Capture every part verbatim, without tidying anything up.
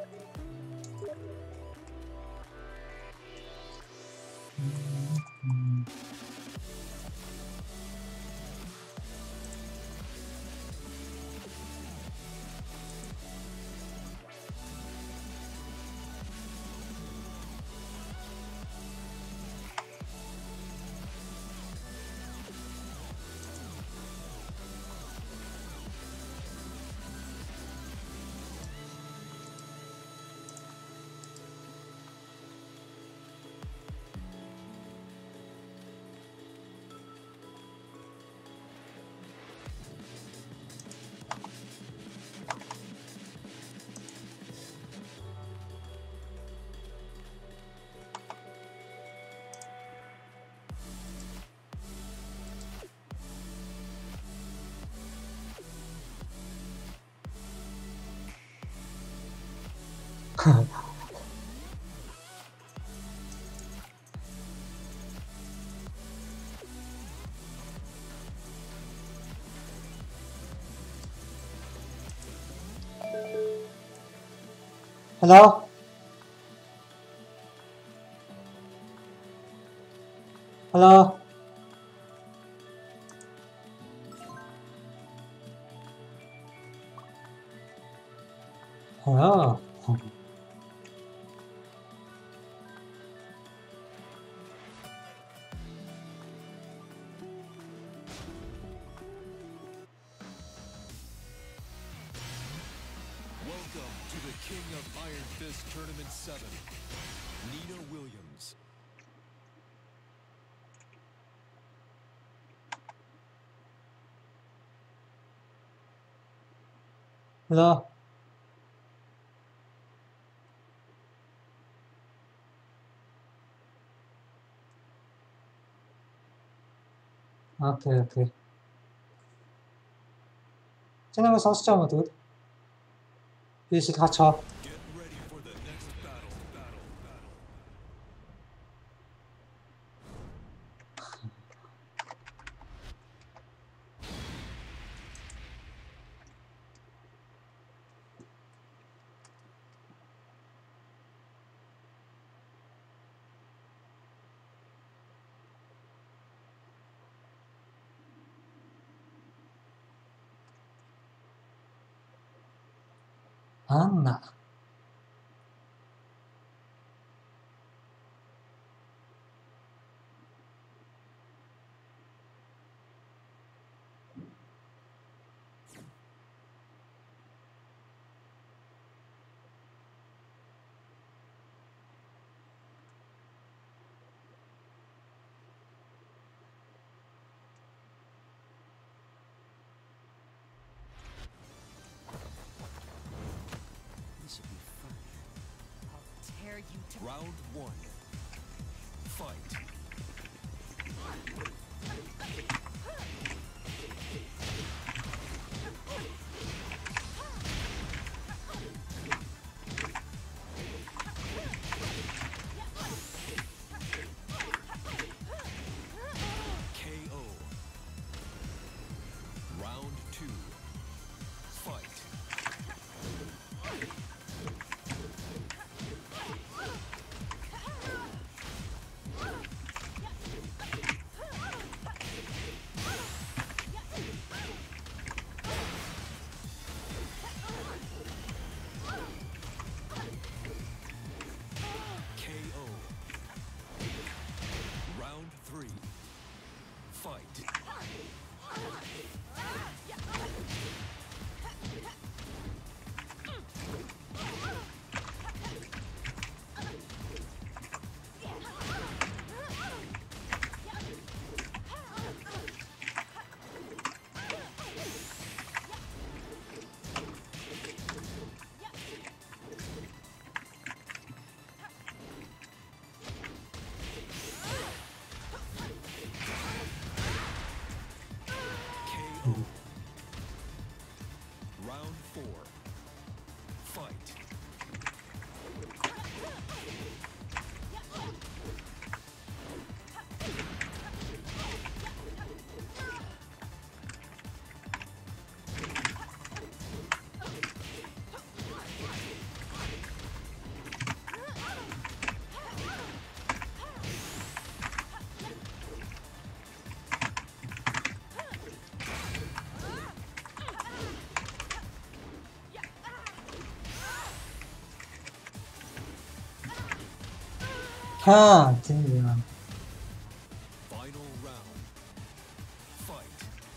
Hello? Hello? Hello? Welcome to the King of Iron Fist Tournament seven, Nina Williams. Hello? اوكي اوكي كنا مساس جامد بود بيشك هاتشا Get ready for the next battle. Battle. Battle. أنا This will be fun. I'll tear you to Round one. Fight. K O. Round two. Fight. K O. Round three. Fight. K O. Round four. Fight. 哈，真的。 Final round. Fight.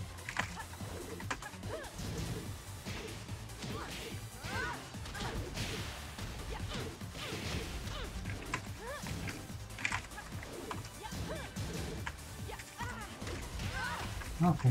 OK。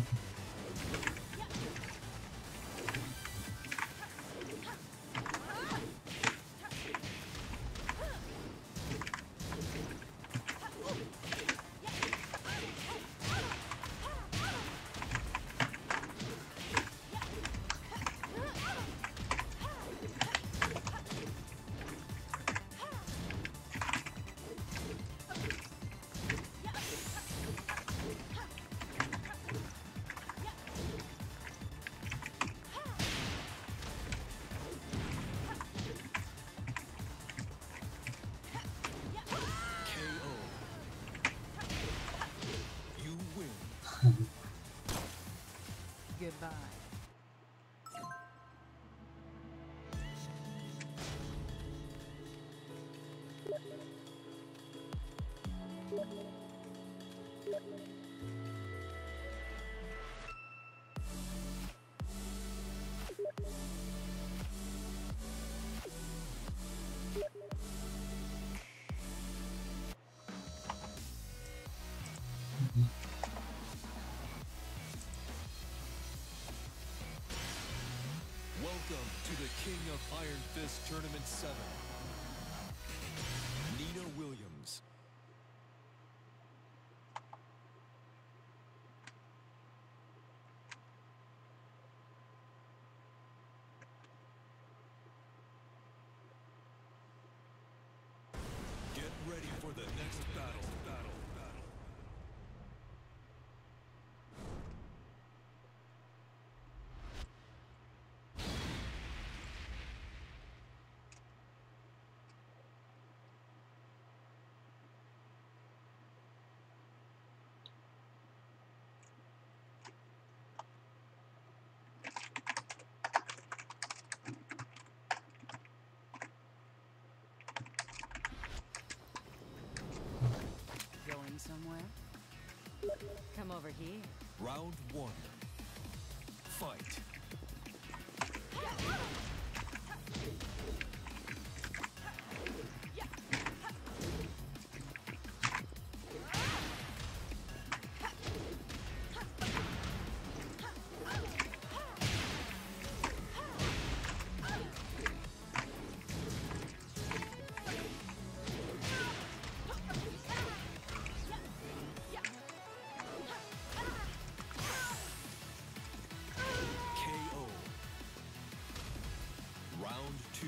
K O. You win. Goodbye. Welcome to the King of Iron Fist Tournament seven. Nina Williams. Get ready for the next battle. Battle. Battle. Going somewhere? Come over here. Round one. Fight. K O. Round two.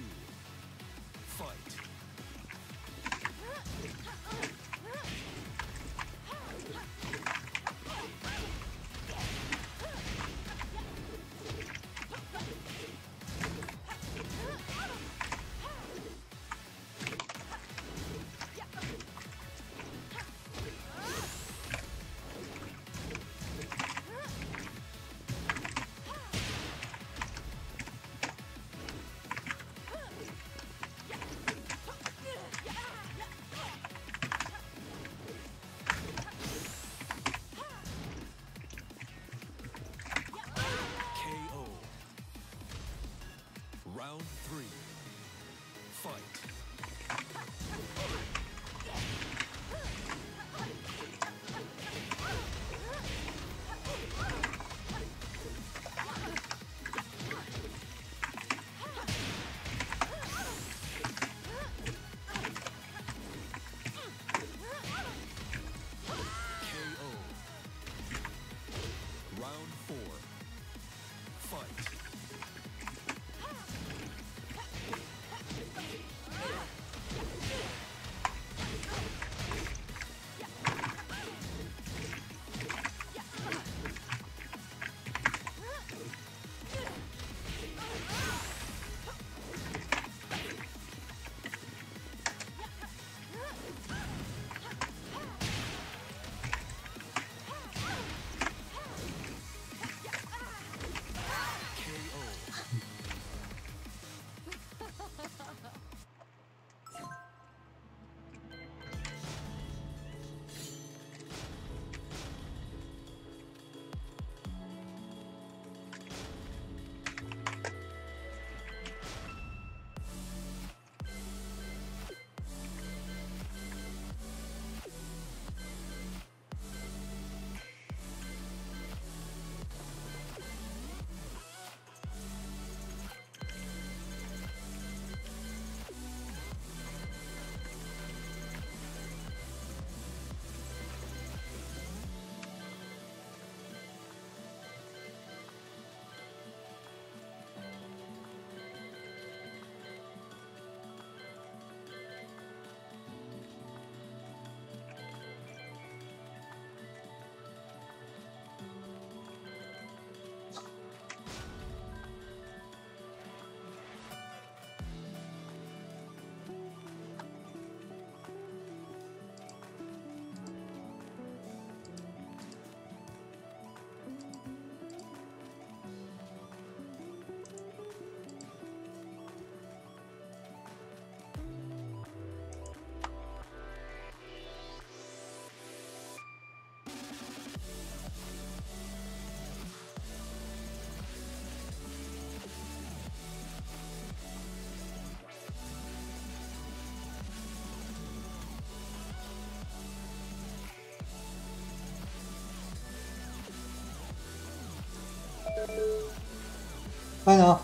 Bye now.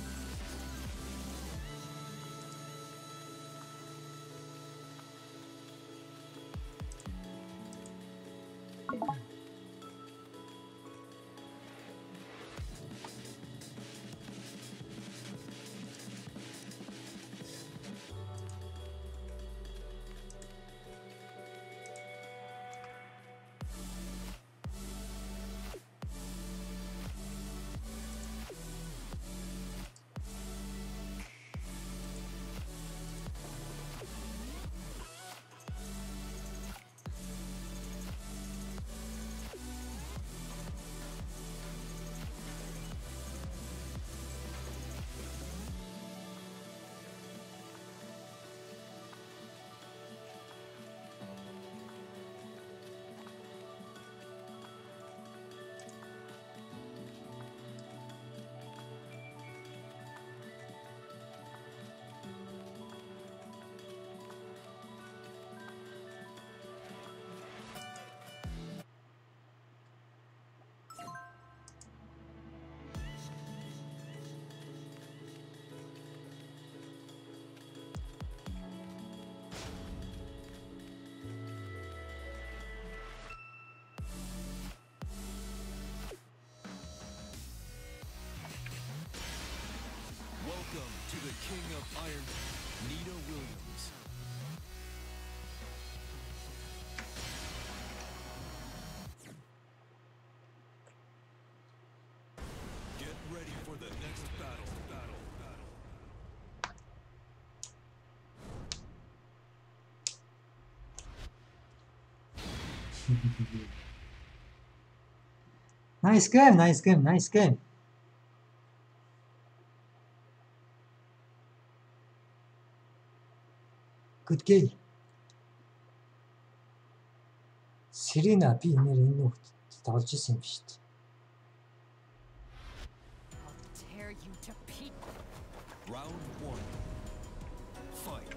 Welcome to the King of Iron, Nina Williams. Get ready for the next battle, battle, battle. Nice game, nice game, nice game. Good game. Serena би нэр энэ нөхд давж исэн юм шүү дээ. I'll tear you to pieces. Round one. Fight.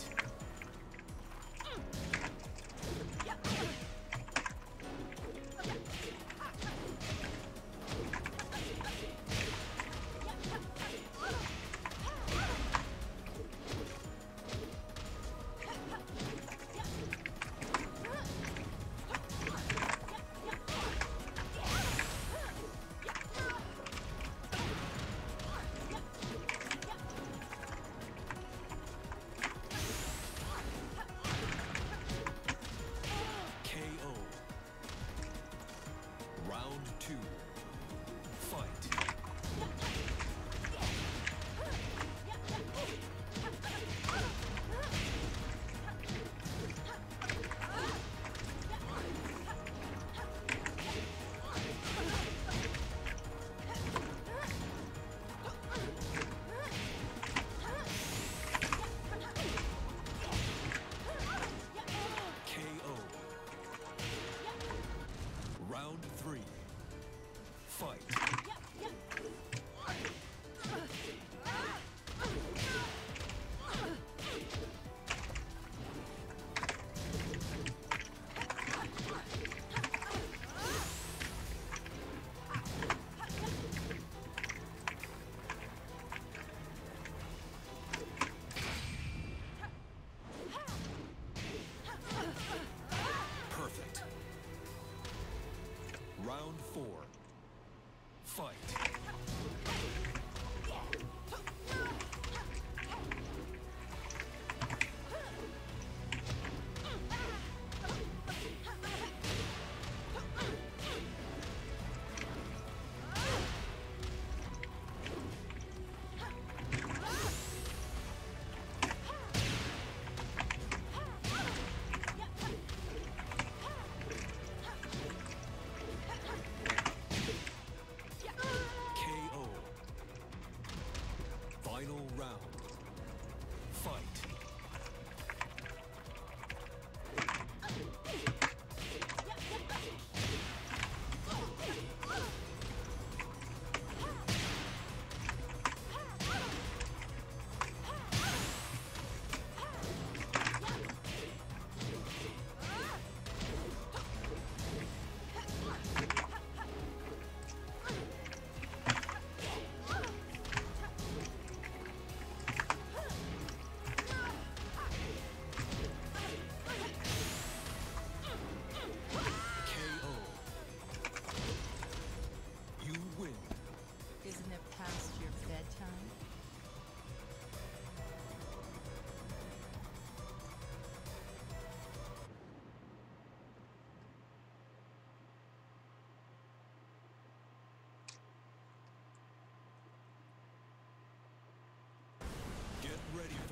Round four. Fight.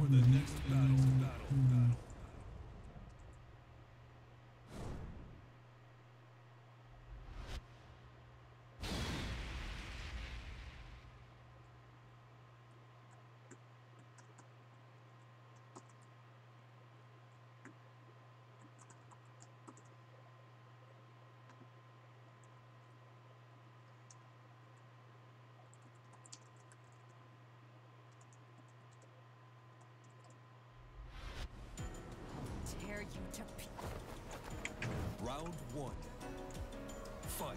for the next battle. Battle. Battle. Tear you to pieces. Round one. Fight.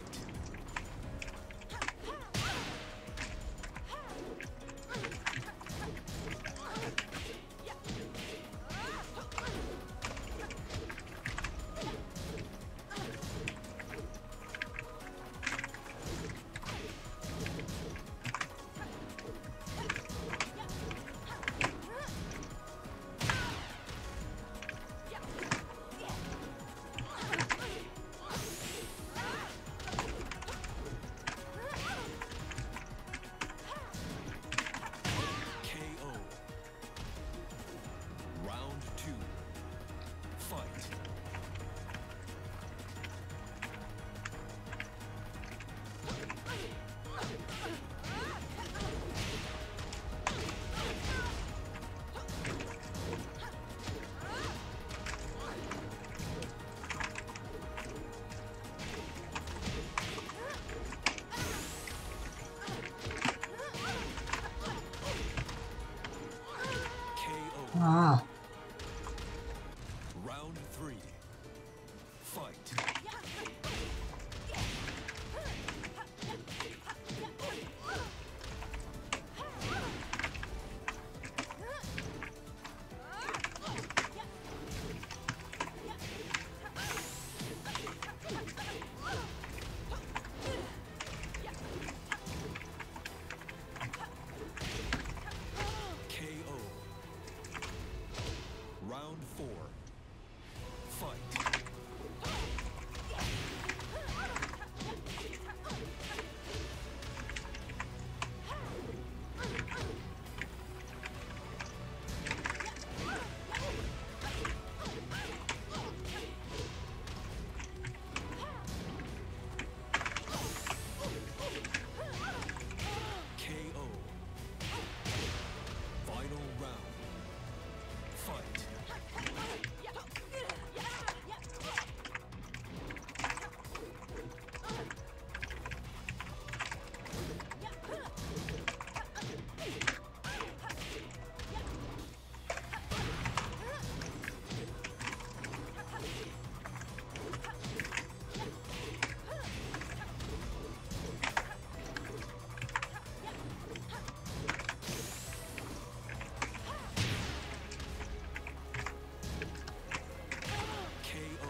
K O. Round two. Fight. K O. 아, Round three. Fight. K O. Round four. Fight. K O. Final round. Fight. K O.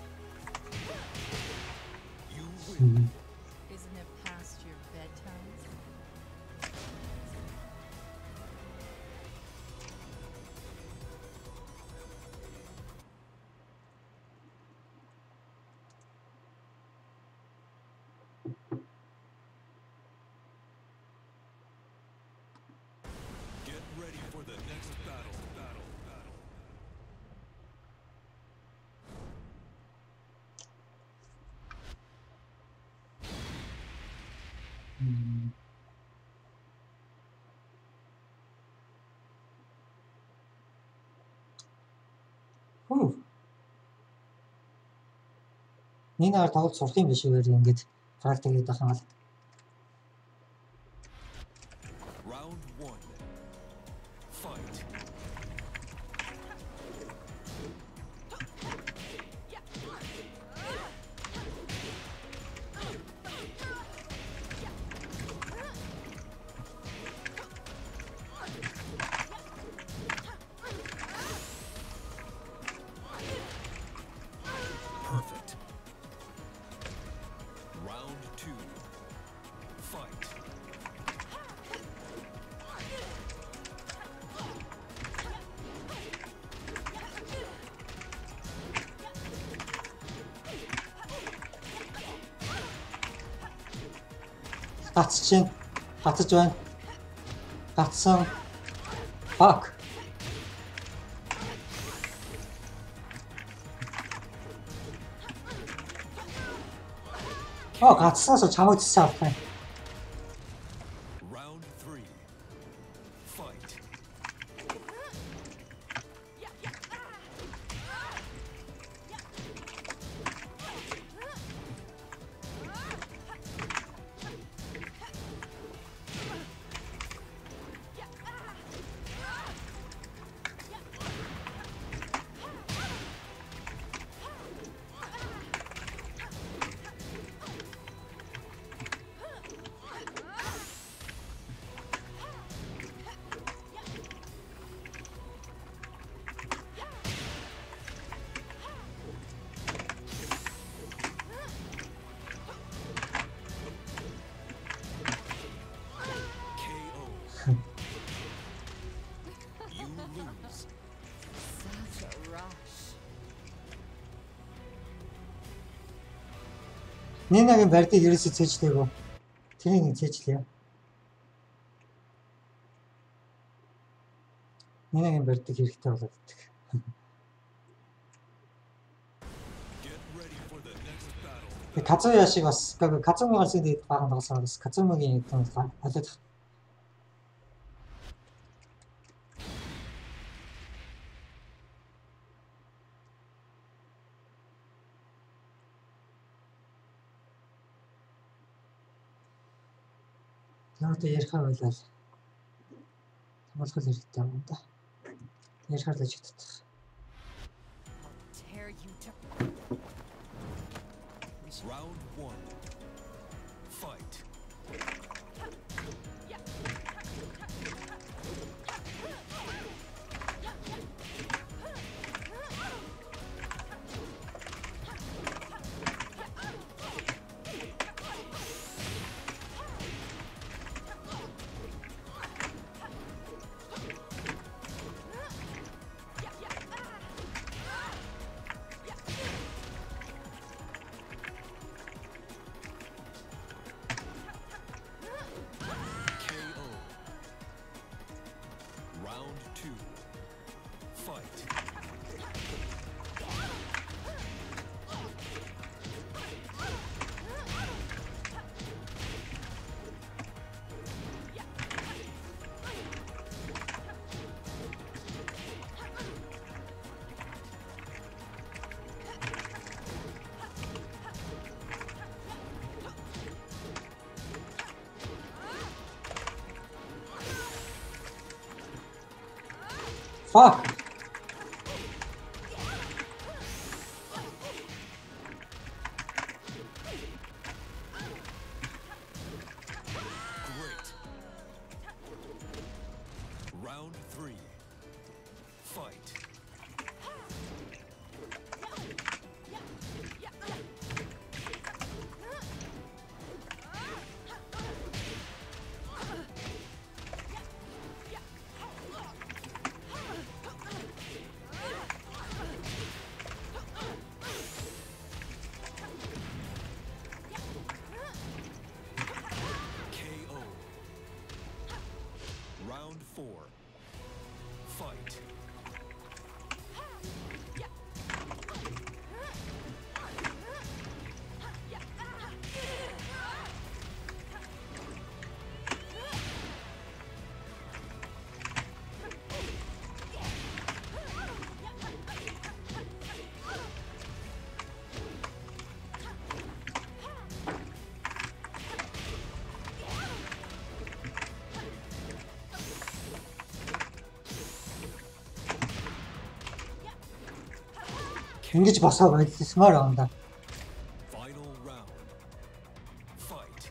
You win. 음, Isn't it past your bedtime? Get ready for the next battle. Battle. Battle. 음. Хүү. Нэг наар тоглож сурах юм биш үү ингэж практик хийх юм бол. Round one. Fight. Perfect. Round two. Fight. Гацч чинь. Гацж байна. Гацсан. Fuck. 어, 같이 써서 잘못했어, 앞에. Round three. Fight. K O. You lose. Such a rush. Нинагийн барьдыг ерөөсөө цээжлээгөө. Тэрийг цээжлэе. Нинагийн барьдыг хэрэгтэй болоод идэх. Get ready for the next battle. Казуя шиг бас Казумагаар сэдэд баган тоглосоо бас Казумагийн хэдэн олоод Яагаад ярихаа байлаа. Хамгаалах хэрэгтэй юм да. Ярихаар л ажигдчих. Tear you to Round one. Fight. K O. Round two. Fight. Fuck. Great. Round three. Fight. K O. Round four. Fight. Ингэж босоо байдлсмаар байна да. Final round. Fight.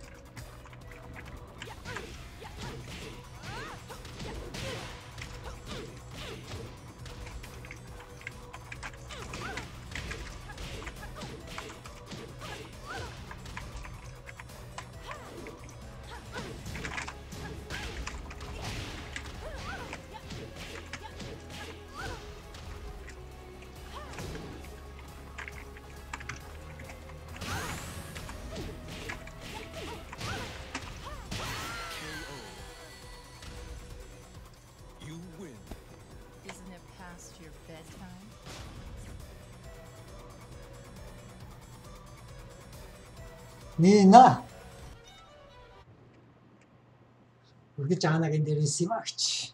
ねえな。Porque jangan lagi dari si March.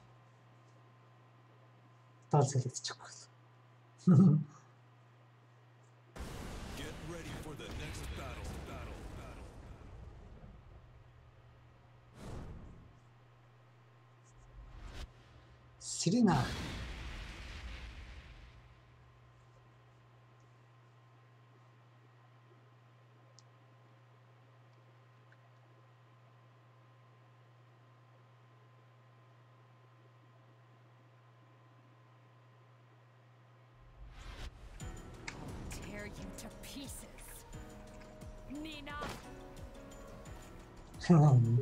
Tak sedikit cukup. Get ready for the next battle. Battle. Battle. Serena. Tear you to pieces. Nina! This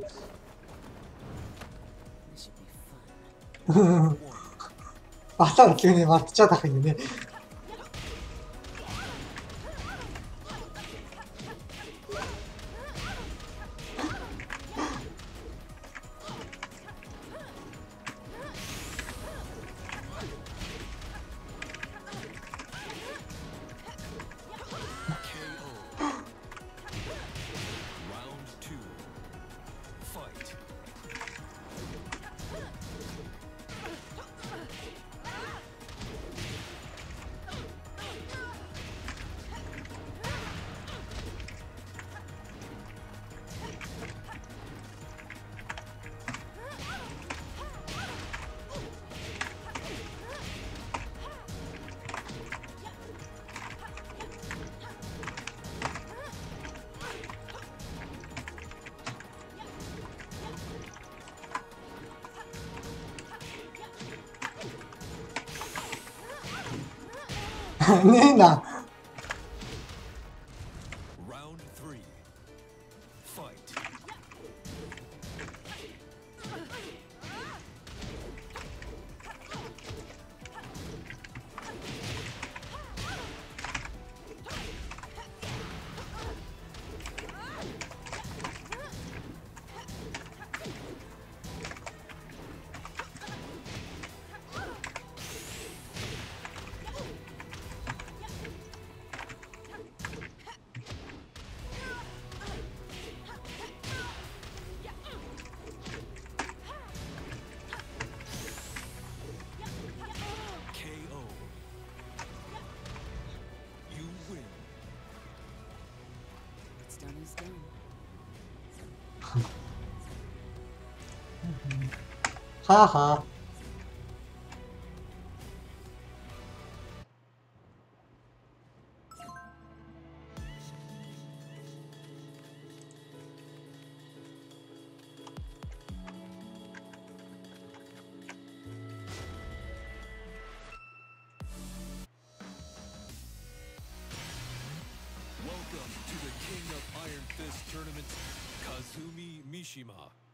should be fun. バター急に割っちゃったんでね。 Round two. Fight. ねえな。 Round three. Fight. K O. You win. What's done is done. はあはあ。 Welcome to the King of Iron Fist Tournament, Kazumi Mishima.